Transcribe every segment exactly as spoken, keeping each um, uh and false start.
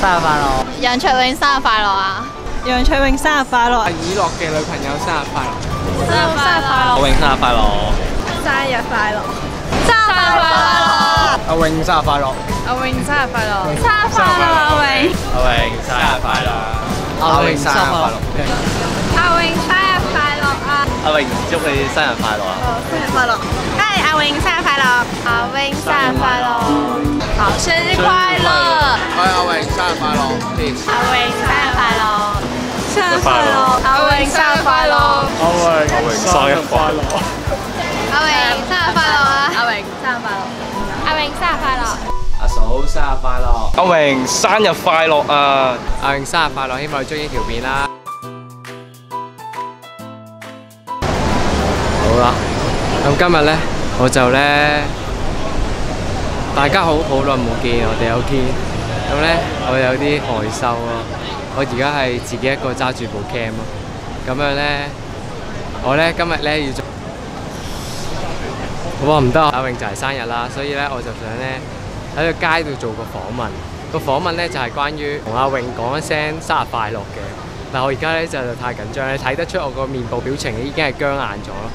生日快樂！ 楊卓永生日快樂啊！ 楊卓永生日快樂！ 阿以樂嘅女朋友生日快樂！ 生日快樂！ 阿永生日快樂！ 生日快樂！ 生日快樂！ 阿永生日快樂！ 阿永生日快樂！ 生日快樂！阿永！ 阿永生日快樂！ 阿永生日快樂！ 阿永生日快樂啊！ 阿永祝你生日快樂啊！ 生日快樂！ 係阿永生日快樂！阿永生日快樂！好，生日快樂！ 係阿永生日快樂！ 阿永生日快樂！ 生日快樂！ 阿永生日快樂！ 阿永阿永生日快樂！ 阿永生日快樂啊！ 阿永生日快樂！ 阿永生日快樂！ 阿嫂生日快樂！ 阿永生日快樂啊！ 阿永生日快樂！希望你中意條片啦。好啦，咁今日咧我就咧，大家好好耐冇見，我哋有見，咁咧我有啲害羞咯。我而家係自己一個揸住部 cam 咯，咁樣咧，我咧今日咧要做，哇唔得，阿永就係生日啦，所以咧我就想咧喺個街度做個訪問，個訪問咧就係關於同阿永講一聲生日快樂嘅。但係我而家咧就太緊張，你睇得出我個面部表情已經係僵硬咗咯。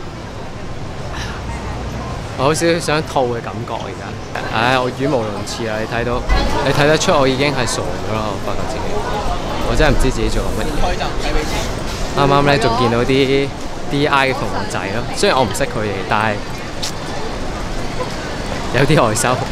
我好少少想吐嘅感覺而家，唉，我語無倫次啦！你睇到，你睇得出我已經係傻咗啦！我發覺自己，我真係唔知自己做緊乜嘢。啱啱咧仲見到啲 D I 嘅同學仔咯，雖然我唔識佢哋，但係有啲害羞。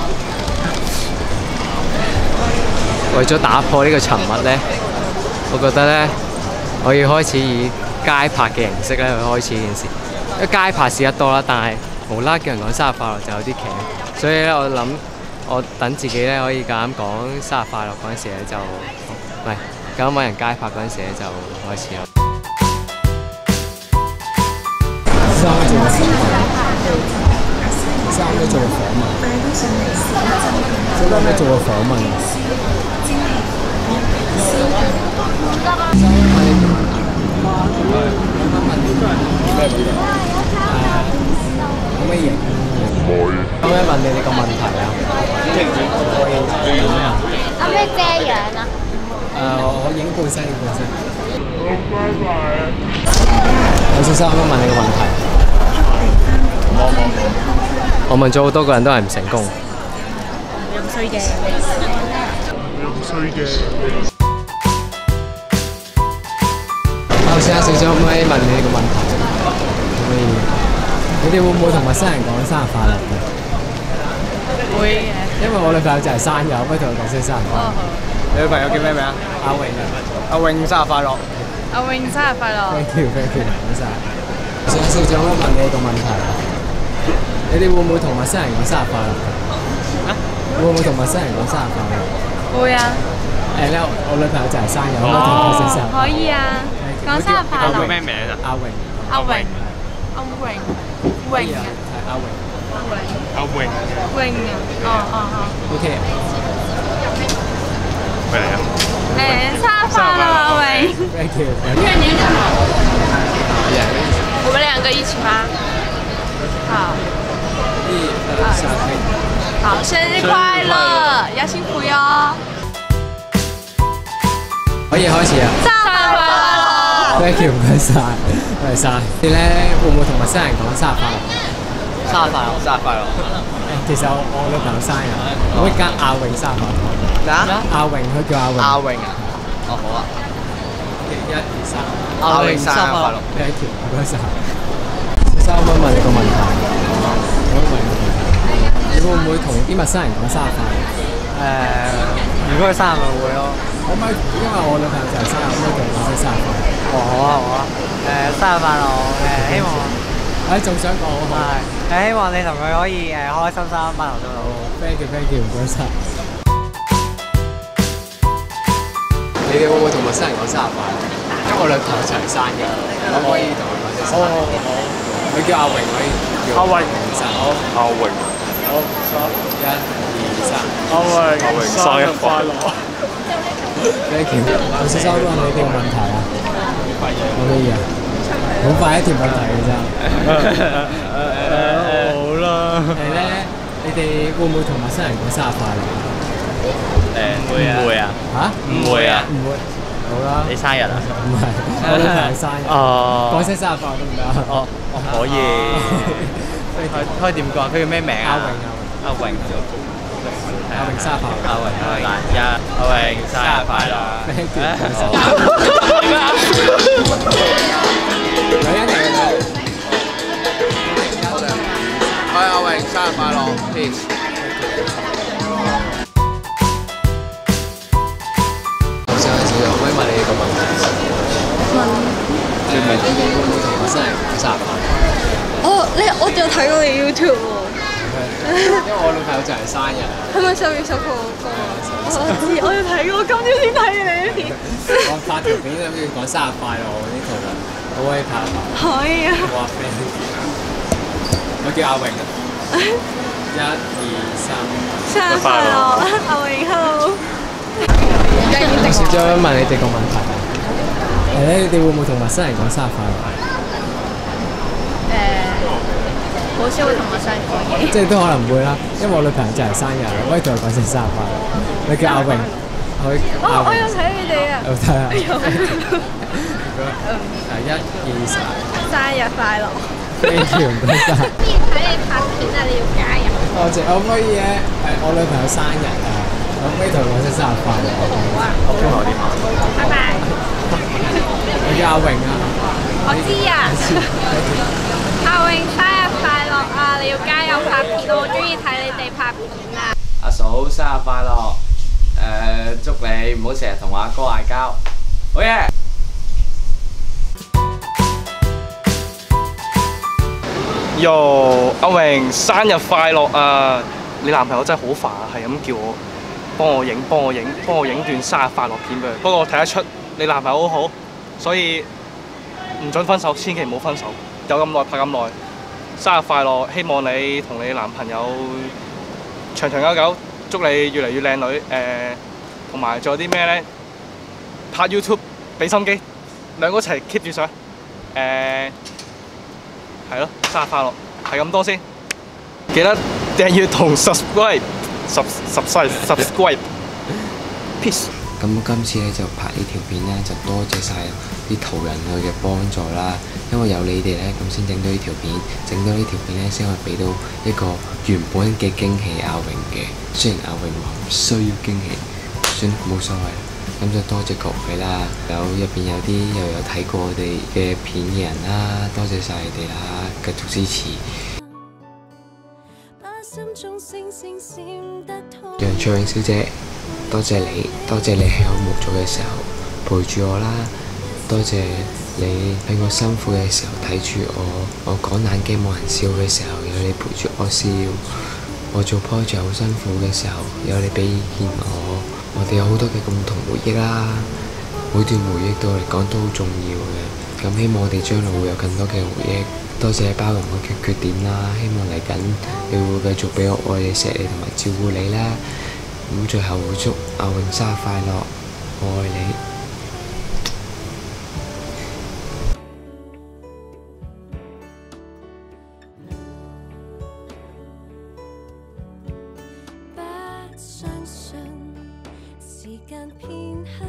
為咗打破呢個沉默咧，我覺得咧，我要開始以街拍嘅形式咧去開始呢件事。因為街拍試得多啦，但係無啦叫人講生日快樂就有啲騎，所以咧我諗我等自己咧可以咁講生日快樂嗰陣時咧就，唔係咁揾人街拍嗰陣時咧就開始咯。三做個訪問，三都做個訪問，三都做個訪問。可唔可以影？唔可以。可唔可以問你哋個問題啊？可以影咩啊？ 有咩遮樣啊？ 誒，我影半身，影半身。有先生，可唔可以問你個問題？冇冇冇。我問咗好多個人都係唔成功。 又唔衰嘅。 又唔衰嘅。 頭先阿小姐可唔可以問你個問題？可唔可以？你哋會唔會同陌生人講生日快樂嘅？ 會嘅。 因為我女朋友就係生日，可唔可以同佢講聲生日快樂？你女朋友叫咩名啊？阿永啊。阿永生日快樂。 阿永生日快樂。 Thank you, thank you，唔該晒。小小姐可唔可以問你個問題？你哋會唔會同陌生人講生日快樂？啊？會唔會同陌生人講生日快樂？ 會啊。 誒咧，我女朋友就係生日，可唔可以同佢講聲生日？ 可以啊。講生日快樂。 叫咩名啊？ 阿永。 阿永。阿永。永啊。 係阿永。 阿永。 阿永。 永啊。哦哦哦。 OK。 咩嚟啊？ 誒，生日快樂，阿永。 Thank you。 我們兩個一起嗎？好。 一二三，可以。 好，生日快樂，要幸福喲。 可以開始啊！ 生日快樂！ Thank you，唔該晒，唔該晒。你咧會唔會同陌生人講生日快樂？ 生日快樂！生日快樂！ 其實我我女朋友生日，我會加阿永生日快樂。 咩啊？ 阿永，佢叫阿永。 阿永啊！哦好啊！ 一二三， 阿永生日快樂 ！Thank you，唔該晒。小生可唔可以問你個問題？可唔可以問你個問題？你會唔會同啲陌生人講生日快樂？ 誒，如果佢生日咪會咯。 可唔可以？因為我女朋友就係生日，可唔可以同佢講聲生日快樂？ 哦好啊好啊！誒生日快樂！誒希望誒仲想講好係誒希望你同佢可以誒開開心心班頭到老。 Thank you，Thank you，唔該晒。你哋會唔會同陌生人講生日快樂？因為我女朋友就係生日，可唔可以同佢講聲生日快樂？好好好。佢叫阿榮，可以叫阿榮生。好， 阿永。 好，一、二、三。 阿榮，阿榮生日快樂。 Thank you。我先收問你哋個問題啊。可唔可以啊？好快一條問題嘅啫。 誒好啦。 係咧，你哋會唔會同陌生人講生日快樂？ 誒會啊。會啊。 係嚇？ 唔會啊！ 唔會。好啦。 你生日啊？ 唔係，我女朋友生日。 哦。 講聲生日快樂得唔得啊？ 哦，我可以。可以可以點講？佢叫咩名啊？ 阿榮阿榮。 阿榮生日快樂。 阿榮阿榮一阿榮生日快樂。 女人嚟嘅。 係阿榮生日快樂 ，peace。 我想開始，可唔可以問你一個問題？ 問。 你咪會唔會同陌生人講生日快樂？ 哦，你我仲有睇過你 YouTube 喎。 因為我女朋友就係生日。 係咪十月十號嗰個？我知，我有睇過，今朝先睇你啲片。 我拍條片諗住講生日快樂嗰啲圖文，可唔可以拍？ 可以啊。 我話 friend，我叫阿榮啊。一、二、三。 生日快樂，阿榮 ，hello。 我小張問你哋個問題啊，誒咧，你哋會唔會同陌生人講生日快樂？ 誒，好少會同陌生人講嘢。 即係都可能唔會啦，因為我女朋友就係生日，可以同佢講聲生日快樂。你叫阿榮，可以。 哦，我有睇你哋啊。 有睇啊。誒，一、二、三。 生日快樂。 Thank you，唔該晒。 中意睇你拍片啊！你要加入。 多謝，可唔可以咧？誒，我女朋友生日啊，可唔可以同佢講聲生日快樂？ 好啊。 我傾我電話。 拜拜。 我叫阿榮啊。 我知啊。阿榮生日快樂啊！你要加油拍片，我好中意睇你哋拍片啊！ 阿嫂生日快樂！誒，祝你唔好成日同阿哥嗌交。好嘢！ 喲，阿榮生日快樂啊！你男朋友真係好煩啊，係咁叫我幫我影、幫我影、幫我影段生日快樂片俾佢。不過我睇得出你男朋友好好，所以唔準分手，千祈唔好分手。有咁耐拍咁耐，生日快樂！希望你同你男朋友長長久久，祝你越嚟越靚女。誒，同埋仲有啲咩咧？拍 YouTube 俾心機，兩個一齊 keep 住上。誒。係咯，生日快樂，係咁多先。記得訂閱同 subscribe，subscribe，subscribe，peace。 咁今次咧就拍呢條片咧，就多謝晒啲途人佢嘅幫助啦。因為有你哋咧，咁先整到呢條片，整到呢條片咧，先可以俾到一個原本嘅驚喜阿榮嘅。雖然阿榮話唔需要驚喜，算冇所謂。咁就多謝各位啦，有入邊有啲又有睇過我哋嘅片嘅人啦，多謝晒你哋啦，繼續支持。楊卓穎小姐，多謝你，多謝你喺我無助嘅時候陪住我啦，多謝你喺我辛苦嘅時候睇住我，我講冷驚冇人笑嘅時候有你陪住我笑，我做 project 好辛苦嘅時候有你俾意見我。我哋有好多嘅共同回憶啦，每段回憶對我嚟講都好重要嘅。咁希望我哋將來會有更多嘅回憶。多謝包容我嘅缺點啦，希望嚟緊你會繼續俾我愛你、錫你同埋照顧你啦。咁最後會祝阿榮生日快樂，我愛你。 不相信時間片刻。